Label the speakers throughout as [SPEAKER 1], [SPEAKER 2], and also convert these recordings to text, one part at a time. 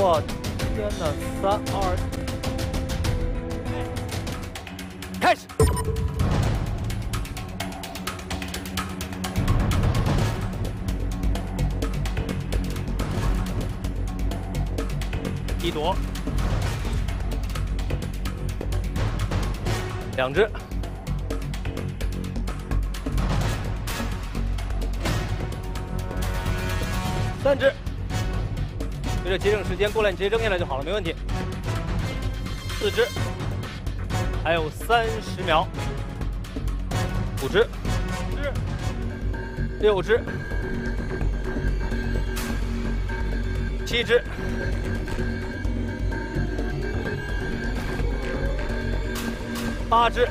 [SPEAKER 1] 我天哪！3、2，开始。一躲，2只，3只，随着节省时间过来，你直接扔下来就好了，没问题。4只，还有30秒。5只，6只，7只。8只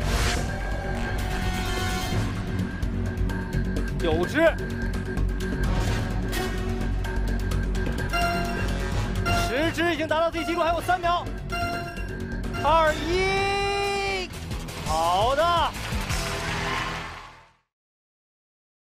[SPEAKER 1] ，9只，10只已经达到自己记录，还有3秒。2、1，好的。